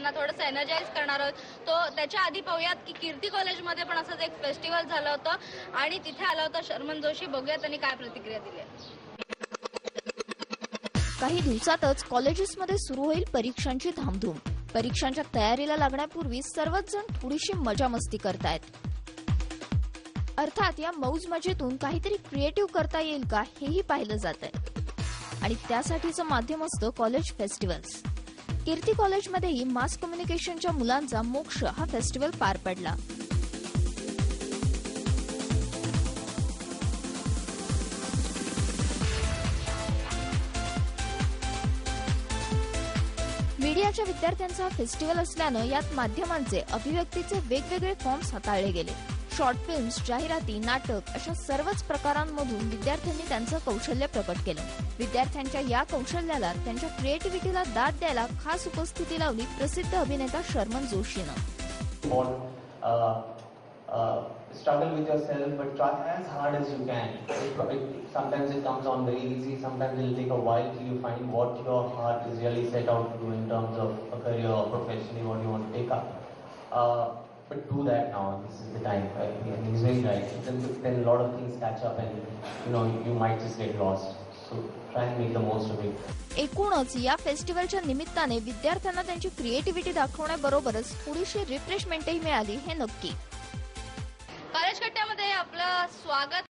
त्यांना थोडंसं एनर्जाइज करणार आहोत. तो त्याच्या आधी पाहूयात की कीर्ती कॉलेजमध्ये पण असंच एक फेस्टिवल झालं होतं आणि तिथे आला होता शर्मन जोशी. बघूया त्यांनी काय प्रतिक्रिया दिली. काही दिवसातच कॉलेजेसमध्ये सुरू होईल परीक्षांची धामधूम. परीक्षांच्या तयारीला लागण्यापूर्वी सर्वच जण थोडीशी मजा मस्ती करतायत. अर्थात या मौज मजेतून काहीतरी क्रिएटिव्ह करता येईल का हेही पाहिलं जातंय आणि त्यासाठीचं माध्यम असतं कॉलेज फेस्टिवल्स. कीर्ती कॉलेजमध्येही मास कम्युनिकेशनच्या मुलांचा मोक्ष हा फेस्टिवल पार पडला. मीडियाच्या विद्यार्थ्यांचा फेस्टिवल असल्यानं यात माध्यमांचे अभिव्यक्तीचे वेगवेगळे फॉर्म्स हाताळले गेले. शॉर्ट फिल्म्स, जाहिराती, नाटक अशा सर्वच प्रकारांमधून विद्यार्थ्यांनी त्यांचं कौशल्य प्रकट केलं. विद्यार्थ्यांच्या या कौशल्याला, त्यांच्या क्रिएटिव्हिटीला दाद द्यायला खास उपस्थिती लावली प्रसिद्ध अभिनेता Sharman जोशीनं. Struggle with yourself, but try as hard as you can. Sometimes it comes on very easy, sometimes it will take a while till you find what your heart is really set out to do in terms of a career or professionally what you want to take up. But do that now, this is the time. And he's very right. Then a lot of things catch up and you might just get lost. So try and make the most of it. एकूणच या फेस्टिवलच्या निमित्ताने विद्यार्थ्यांना त्यांची creativity दाखवण्याबरोबरच थोडीशी रिफ्रेशमेंटही मिळाली हे नक्की. College कट्ट्यामध्ये आपलं स्वागत.